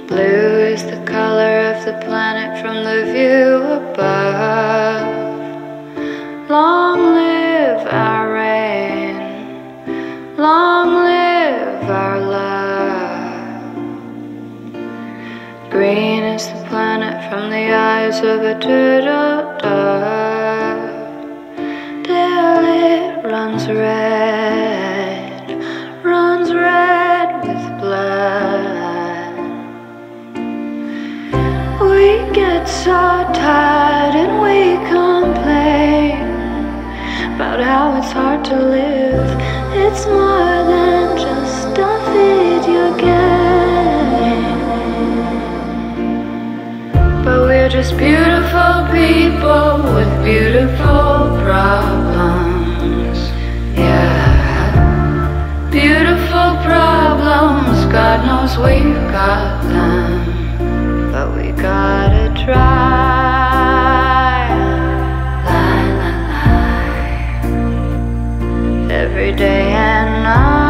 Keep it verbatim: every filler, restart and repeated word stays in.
Blue is the color of the planet from the view above. Long live our rain, long live our love. Green is the planet from the eyes of a turtle dove. Till it runs red, runs red with blood. We get so tired and we complain about how it's hard to live. It's more than just a video game. But we're just beautiful people with beautiful problems. Yeah, beautiful problems, God knows we've got them. But we gotta try, lie, lie, lie, every day and night.